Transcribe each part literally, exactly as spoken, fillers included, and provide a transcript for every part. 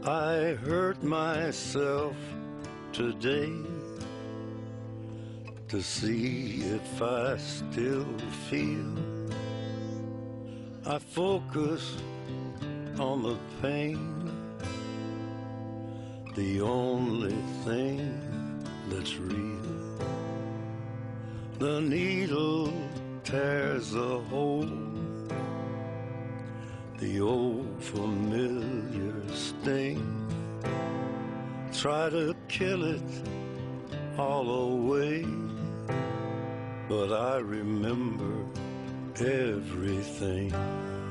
I hurt myself today to see if I still feel. I focus on the pain, the only thing that's real. The needle tears a hole, the old familiar sting. Try to kill it all away, but I remember everything.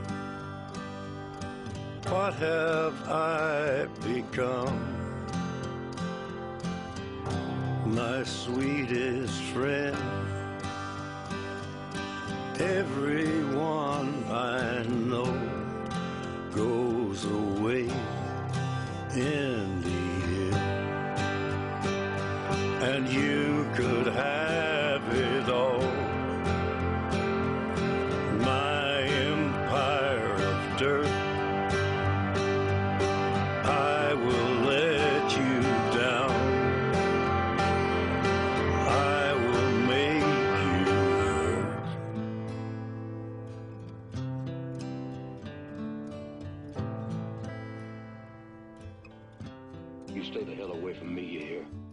What have I become? My sweetest friend. Everyone I know goes away in the end, and you could have it all. My empire of dirt, I will let you down. I will make you hurt. You stay the hell away from me, you hear?